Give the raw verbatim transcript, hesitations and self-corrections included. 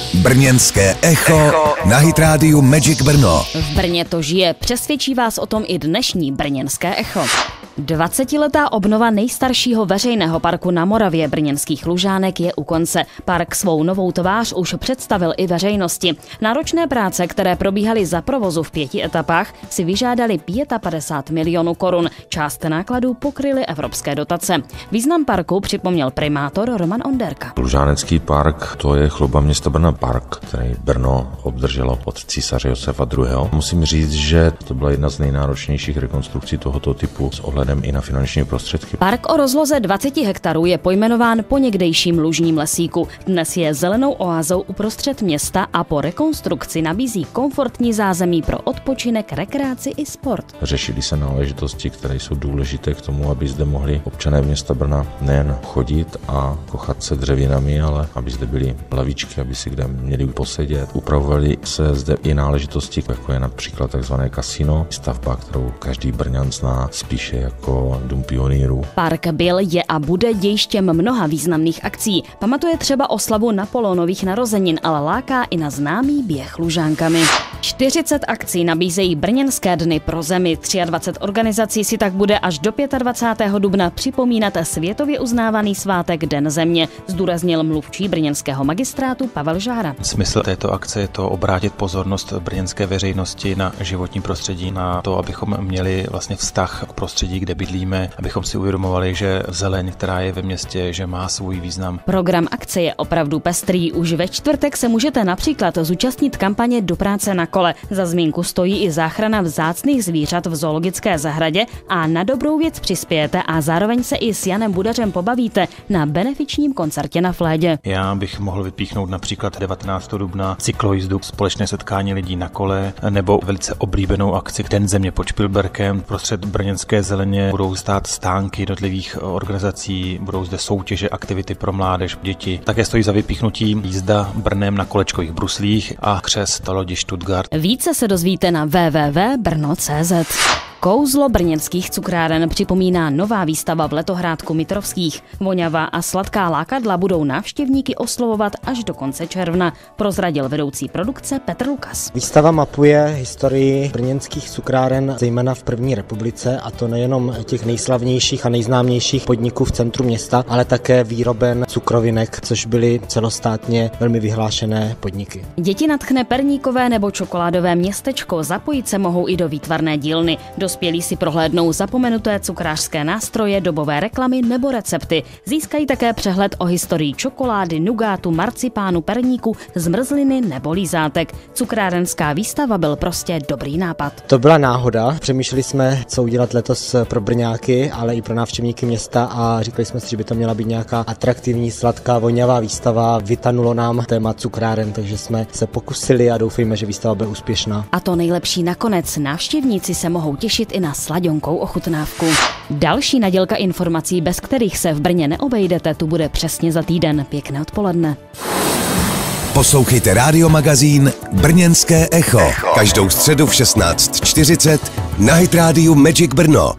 Brněnské echo, echo na Hit rádiu Magic Brno. V Brně to žije, přesvědčí vás o tom i dnešní Brněnské echo. dvacetiletá obnova nejstaršího veřejného parku na Moravě, Brněnských Lužánek, je u konce. Park svou novou tvář už představil i veřejnosti. Náročné práce, které probíhaly za provozu v pěti etapách, si vyžádaly padesát pět milionů korun. Část nákladů pokryly evropské dotace. Význam parku připomněl primátor Roman Onderka. Lužánecký park, to je chluba města Brna park, který Brno obdrželo od císaře Josefa druhého. Musím říct, že to byla jedna z nejnáročnějších rekonstrukcí tohoto typu s ohledem i na finanční prostředky. Park o rozloze dvacet hektarů je pojmenován po někdejším lužním lesíku. Dnes je zelenou oázou uprostřed města a po rekonstrukci nabízí komfortní zázemí pro odpočinek, rekreaci i sport. Řešily se náležitosti, které jsou důležité k tomu, aby zde mohli občané města Brna nejen chodit a kochat se dřevinami, ale aby zde byly lavičky, aby si kde měli posedět. Upravovaly se zde i náležitosti, jako je například takzvané kasino, stavba, kterou každý Brňan zná spíše jako dům pionýrů. Park byl, je a bude dějištěm mnoha významných akcí. Pamatuje třeba oslavu Napoleonových narozenin, ale láká i na známý běh Lužánkami. čtyřicet akcí nabízejí Brněnské dny pro zemi. dvacet tři organizací si tak bude až do dvacátého pátého dubna připomínat světově uznávaný svátek Den země, zdůraznil mluvčí brněnského magistrátu Pavel Žára. Smysl této akce je to obrátit pozornost brněnské veřejnosti na životní prostředí, na to, abychom měli vlastně vztah k prostředí, kde bydlíme, abychom si uvědomovali, že zeleň, která je ve městě, že má svůj význam. Program akce je opravdu pestrý. Už ve čtvrtek se můžete například zúčastnit kampaně Do práce na kole. Za zmínku stojí i záchrana vzácných zvířat v zoologické zahradě a na dobrou věc přispějete a zároveň se i s Janem Budařem pobavíte na benefičním koncertě na Flédě. Já bych mohl vypíchnout například devatenáctého dubna cyklojízdu, společné setkání lidí na kole, nebo velice oblíbenou akci Den země pod Špilberkem. Prostřed brněnské zeleně budou stát stánky jednotlivých organizací, budou zde soutěže, aktivity pro mládež, děti. Také stojí za vypíchnutí jízda Brnem na kolečkových bruslích a křest lodi Stuttgart. Více se dozvíte na w w w tečka brno tečka c z. Kouzlo brněnských cukráren připomíná nová výstava v letohrádku Mitrovských. Voňavá a sladká lákadla budou návštěvníky oslovovat až do konce června, prozradil vedoucí produkce Petr Lukas. Výstava mapuje historii brněnských cukráren, zejména v první republice, a to nejenom těch nejslavnějších a nejznámějších podniků v centru města, ale také výroben cukrovinek, což byly celostátně velmi vyhlášené podniky. Děti nadchne perníkové nebo čokoládové městečko, zapojit se mohou i do výtvarné dílny. Dospělí si prohlédnou zapomenuté cukrářské nástroje, dobové reklamy nebo recepty. Získají také přehled o historii čokolády, nugátu, marcipánu, perníku, zmrzliny nebo lízátek. Cukrárenská výstava byl prostě dobrý nápad. To byla náhoda. Přemýšleli jsme, co udělat letos pro Brňáky, ale i pro návštěvníky města, a říkali jsme si, že by to měla být nějaká atraktivní, sladká, voňavá výstava. Vytanulo nám téma cukráren, takže jsme se pokusili a doufejme, že výstava bude úspěšná. A to nejlepší nakonec. Návštěvníci se mohou těšit i na sladionkou ochutnávku. Další nadělka informací, bez kterých se v Brně neobejdete, tu bude přesně za týden. Pěkné odpoledne. Poslouchejte rádiomagazín Brněnské echo každou středu v šestnáct čtyřicet na Hit rádiu Magic Brno.